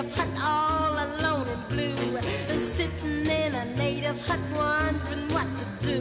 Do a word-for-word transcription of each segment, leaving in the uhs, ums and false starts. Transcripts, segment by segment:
native hut all alone and blue, sitting in a native hut wondering what to do.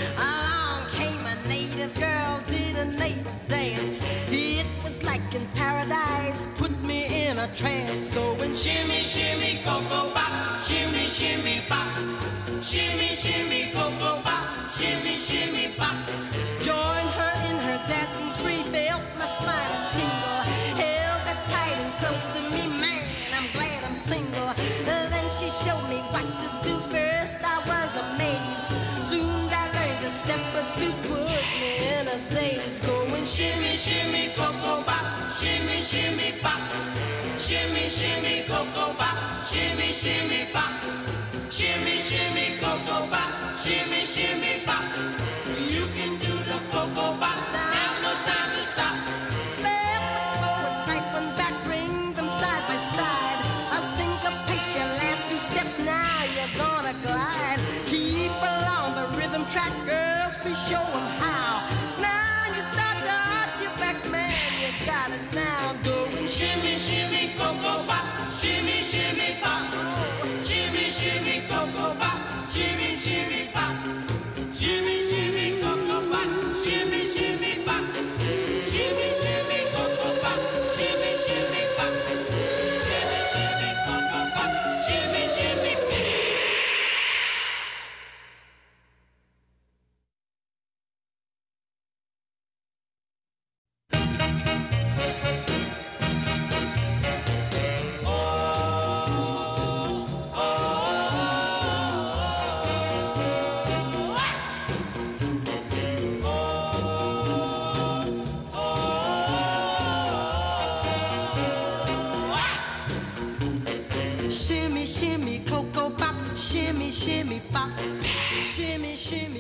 Along came a native girl, did a native dance. It was like in paradise, put me in a trance. Going shimmy, shimmy, cocoa bop, shimmy, shimmy, bop. Shimmy, shimmy, cocoa bop, shimmy, shimmy, bop. Join her in her dancing spree, felt my spine a tingle. Held her tight and close to me, man, I'm glad I'm single. Then she showed me what to do. First I was amazed, soon I learned a step or two, put me in a daze. Going shimmy, shimmy, cocoa bop, shimmy, shimmy, bop. Shimmy, shimmy, cocoa bop, shimmy, shimmy, bop. Shimmy, shimmy, cocoa bop, shimmy, shimmy, bop. You can do the cocoa bop, have no time to stop. Left one forward, right one back, bring them side by side. A syncopate your last two steps, now you're gonna glide. Keep along the rhythm track, girls, we show 'em how. Now you start to arch your back, man, you got it now. Going shimmy, shimmy, cocoa bop, shimmy, shimmy, bop. Shimmy, shimmy, cocoa bop, shimmy, shimmy, bop. Shimmy, shimmy, cocoa bop, shimmy, shimmy, bop. Shimmy, shimmy, cocoa bop, shimmy, shimmy, bop. Shimmy, shimmy, cocoa bop, shimmy, shimmy, bop. Shimmy, shimmy, cocoa bop, shimmy, shimmy, bop. Shimmy, shimmy.